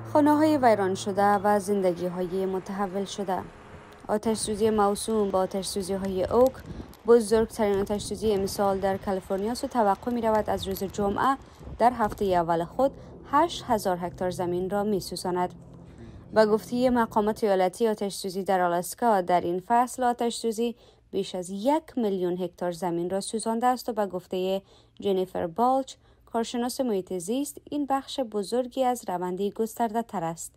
خانه‌های ویران شده و زندگی‌های متحول شده. آتش‌سوزی موسوم با آتش‌سوزی‌های اوک بزرگترین آتش‌سوزی امسال در کالیفرنیا است و توقع می‌رود از روز جمعه در هفته اول خود 8,000 هکتار زمین را می‌سوزاند. با گفته مقامات ایالتی، آتش‌سوزی در آلاسکا در این فصل آتش‌سوزی بیش از 1,000,000 هکتار زمین را سوزانده است و با گفته جنیفر بالچ، کارشناس محیط زیست، این بخش بزرگی از روندی گسترده تر است.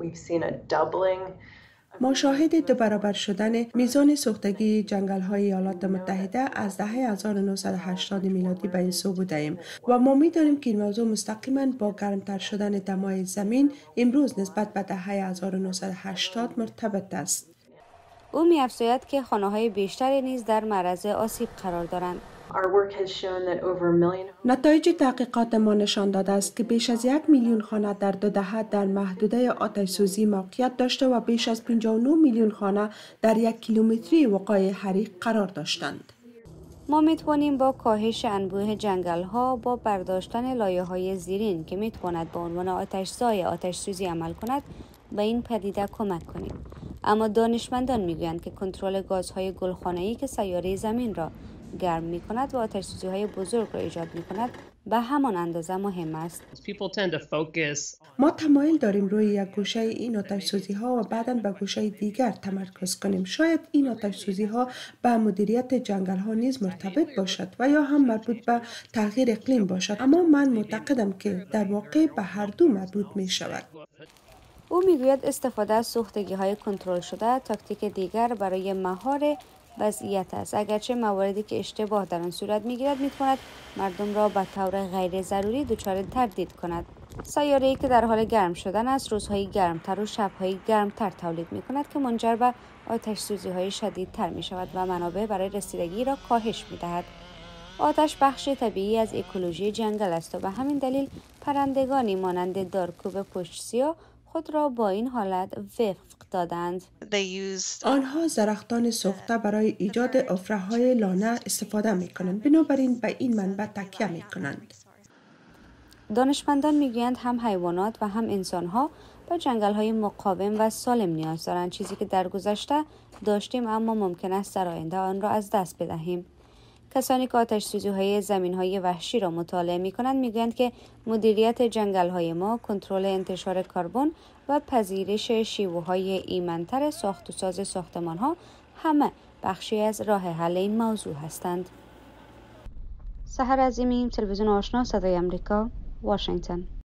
ما شاهد 2 برابر شدن میزان سوختگی جنگل‌های ایالات متحده از دهه 1980 میلادی به این سو بودیم و ما می‌دانیم که این موضوع مستقیما با گرمتر شدن دمای زمین امروز نسبت به دهه 1980 مرتبط است. او می‌افزاید که خانه‌های بیشتری نیز در معرض آسیب قرار دارند. نتایج تحقیقات ما نشان داده است که بیش از 1,000,000 خانه در 2 دهه در محدوده آتش‌سوزی موقعیت داشته و بیش از 59 میلیون خانه در 1 کیلومتری وقای حریق قرار داشتند. ما می‌توانیم با کاهش انبوه جنگل‌ها با برداشتن لایه‌های زیرین که می‌تواند به عنوان آتش‌زای آتش‌سوزی عمل کند به این پدیده کمک کنیم. اما دانشمندان می‌گویند که کنترل گازهای گلخانه‌ای که سیاره زمین را گرم می‌کند و آتش‌سوزی‌های بزرگ را ایجاد می‌کند به همان اندازه مهم است. ما تمایل داریم روی یک گوشه این آتش‌سوزی‌ها و بعداً به گوشه دیگر تمرکز کنیم. شاید این آتش‌سوزی‌ها به مدیریت جنگل‌ها نیز مرتبط باشد و یا هم مربوط به تغییر اقلیم باشد، اما من معتقدم که در واقع به هر دو مربوط می‌شود. او میگوید استفاده از سوختگی‌های کنترل شده تاکتیک دیگر برای مهار وضعیت است. اگرچه مواردی که اشتباه در آن صورت میگیرد میتواند مردم را به طور غیر ضروری دچار تردید کند. سیاره‌ای که در حال گرم شدن است، روزهای گرمتر و شب‌های گرمتر تولید میکند که منجر به آتش‌سوزی‌های شدیدتر میشود و منابع برای رسیدگی را کاهش میدهد. آتش بخش طبیعی از اکولوژی جنگل است و به همین دلیل پرندگانی مانند دارکوب پشت سیاه خود را با این حالت وفق دادند. آنها درختان سوخته برای ایجاد افره‌های لانه استفاده می‌کنند، بنابراین به این منبع تکیه می‌کنند. دانشمندان میگویند هم حیوانات و هم انسان‌ها به جنگل‌های مقاوم و سالم نیاز دارند، چیزی که در گذشته داشتیم اما ممکن است در آینده آن را از دست بدهیم. کسانی که آتش‌سوزی‌های زمین‌های وحشی را مطالعه می‌کنند می‌گویند که مدیریت جنگل‌های ما، کنترل انتشار کربن و پذیرش شیوه‌های ایمن‌تر ساخت و ساز ساختمان‌ها همه بخشی از راه حل این موضوع هستند. سحر عظیمی، تلویزیون آشنا، صدای آمریکا، واشنگتن.